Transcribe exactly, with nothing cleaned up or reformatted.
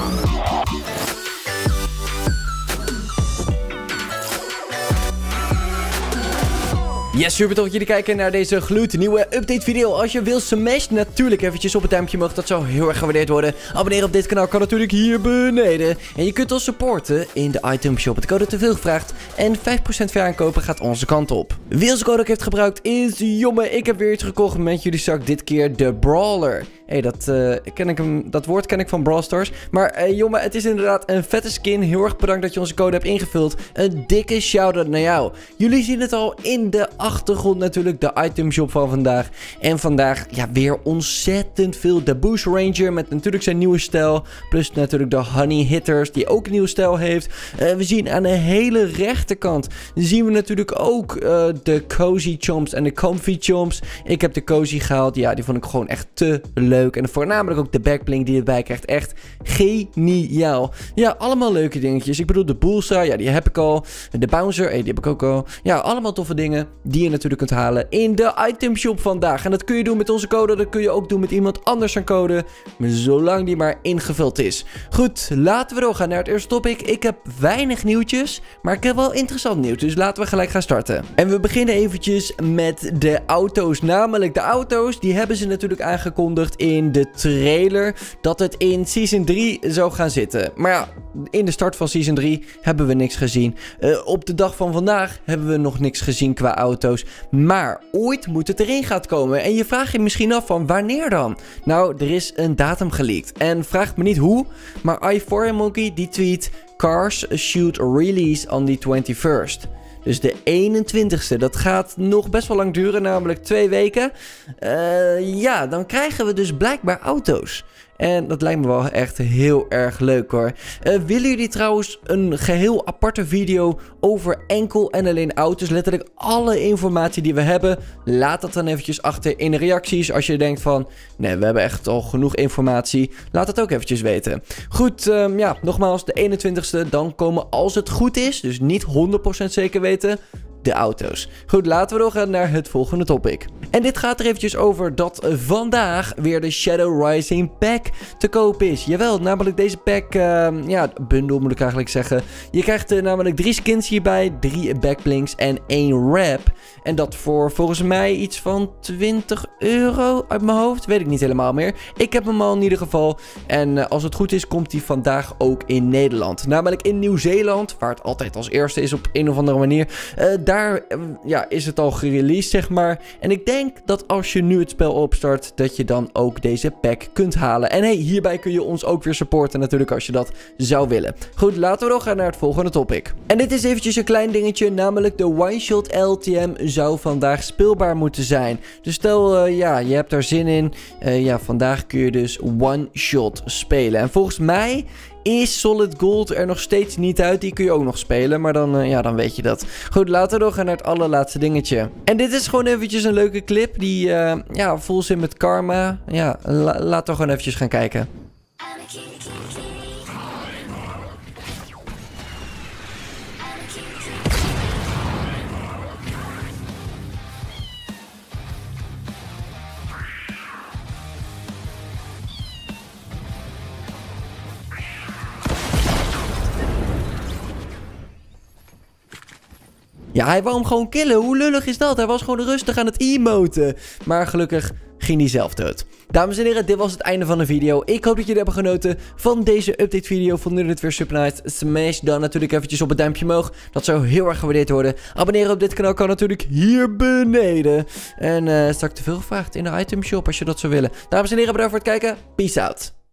Yes, super tof dat jullie kijken naar deze gloednieuwe update video. Als je wil, smash natuurlijk eventjes op het duimpje omhoog. Dat zou heel erg gewaardeerd worden. Abonneren op dit kanaal kan natuurlijk hier beneden. En je kunt ons supporten in de item shop. Het code te veel gevraagd. En vijf procent veraankopen gaat onze kant op. Wie onze code ook heeft gebruikt is Jomme. Ik heb weer iets gekocht met jullie zak. Dit keer de Brawler. Hé, hey, dat, uh, ken ik hem, dat woord ken ik van Brawl Stars. Maar uh, Jomme, het is inderdaad een vette skin. Heel erg bedankt dat je onze code hebt ingevuld. Een dikke shout-out naar jou. Jullie zien het al in de achtergrond natuurlijk, de itemshop van vandaag. En vandaag, ja, weer ontzettend veel. De Bush Ranger met natuurlijk zijn nieuwe stijl. Plus natuurlijk de Honey Hitters, die ook een nieuwe stijl heeft. Uh, we zien aan de hele rechterkant, zien we natuurlijk ook uh, de Cozy Chomps en de Comfy Chomps. Ik heb de Cozy gehaald. Ja, die vond ik gewoon echt te leuk. En voornamelijk ook de backbling die je erbij krijgt. Echt geniaal. Ja, allemaal leuke dingetjes. Ik bedoel, de Bullseye, ja, die heb ik al. De Bouncer, hey, die heb ik ook al. Ja, allemaal toffe dingen die je natuurlijk kunt halen in de itemshop vandaag. En dat kun je doen met onze code. Dat kun je ook doen met iemand anders zijn code. Zolang die maar ingevuld is. Goed, laten we doorgaan naar het eerste topic. Ik heb weinig nieuwtjes, maar ik heb wel interessant nieuws. Dus laten we gelijk gaan starten. En we beginnen eventjes met de auto's. Namelijk de auto's, die hebben ze natuurlijk aangekondigd in de trailer dat het in Season drie zou gaan zitten. Maar ja, in de start van Season drie hebben we niks gezien. Uh, op de dag van vandaag hebben we nog niks gezien qua auto's. Maar ooit moet het erin gaan komen. En je vraagt je misschien af van wanneer dan? Nou, er is een datum geleakt. En vraag me niet hoe, maar i four Monkey die tweet: Cars should release on the twenty-first. Dus de eenentwintigste, dat gaat nog best wel lang duren, namelijk twee weken. Uh, ja, dan krijgen we dus blijkbaar auto's. En dat lijkt me wel echt heel erg leuk hoor. Uh, willen jullie trouwens een geheel aparte video over enkel en alleen auto's? Letterlijk alle informatie die we hebben. Laat dat dan eventjes achter in de reacties. Als je denkt van, nee, we hebben echt al genoeg informatie. Laat het ook eventjes weten. Goed, um, ja, nogmaals, de eenentwintigste. Dan komen, als het goed is, dus niet honderd procent zeker weten, de auto's. Goed, laten we doorgaan naar het volgende topic. En dit gaat er eventjes over dat vandaag weer de Shadow Rising pack te koop is. Jawel, namelijk deze pack, uh, ja, bundel moet ik eigenlijk zeggen. Je krijgt uh, namelijk drie skins hierbij, drie backblings en één wrap. En dat voor volgens mij iets van twintig euro uit mijn hoofd. Weet ik niet helemaal meer. Ik heb hem al in ieder geval. En uh, als het goed is, komt hij vandaag ook in Nederland. Namelijk in Nieuw-Zeeland, waar het altijd als eerste is op een of andere manier. Uh, daar uh, ja, is het al gereleased, zeg maar. En ik denk dat als je nu het spel opstart, dat je dan ook deze pack kunt halen. En hey, hierbij kun je ons ook weer supporten natuurlijk als je dat zou willen. Goed, laten we doorgaan naar het volgende topic. En dit is eventjes een klein dingetje, namelijk de one-shot L T M zou vandaag speelbaar moeten zijn. Dus stel, uh, ja, je hebt daar zin in. Uh, ja, vandaag kun je dus one-shot spelen. En volgens mij is Solid Gold er nog steeds niet uit. Die kun je ook nog spelen, maar dan, uh, ja, dan weet je dat. Goed, laten we doorgaan naar het allerlaatste dingetje. En dit is gewoon eventjes een leuke clip die, uh, ja, vol zit met karma. Ja, la laten we gewoon eventjes gaan kijken. Ja, hij wou hem gewoon killen. Hoe lullig is dat? Hij was gewoon rustig aan het emoten. Maar gelukkig ging hij zelf dood. Dames en heren, dit was het einde van de video. Ik hoop dat jullie hebben genoten van deze update video. Vonden jullie het weer super nice? Smash dan natuurlijk eventjes op het duimpje omhoog. Dat zou heel erg gewaardeerd worden. Abonneren op dit kanaal kan natuurlijk hier beneden. En uh, straks te veel gevraagd in de item shop als je dat zou willen. Dames en heren, bedankt voor het kijken. Peace out.